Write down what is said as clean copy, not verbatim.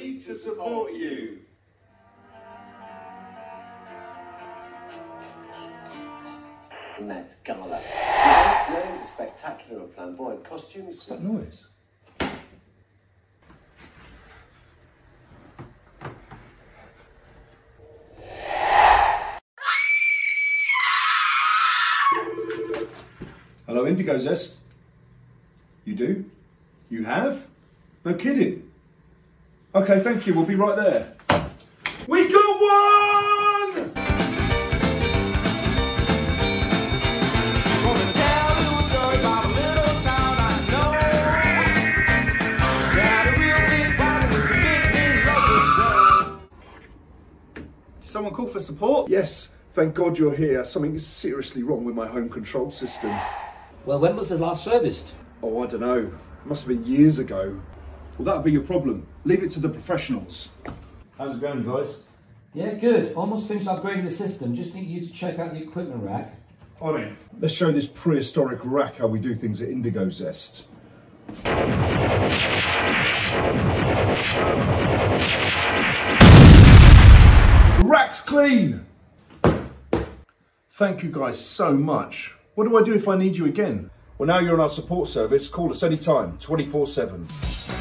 ready to support you. Met Gala. The known for spectacular and flamboyant costumes. What's that noise? Hello, IndigoZest. You do? You have? No kidding. Okay, thank you. We'll be right there. We got one! Gonna tell you a story about a little town I know. Got a real big party with some big locals go. Someone call for support? Yes, thank God you're here. Something is seriously wrong with my home control system. Well, when was the last serviced? Oh, I don't know. Must have been years ago. Well, that'll be your problem. Leave it to the professionals. How's it going, guys? Yeah, good. Almost finished upgrading the system. Just need you to check out the equipment rack. On it. Let's show this prehistoric rack how we do things at IndigoZest. The rack's clean! Thank you guys so much. What do I do if I need you again? Well, now you're on our support service. Call us anytime, 24/7.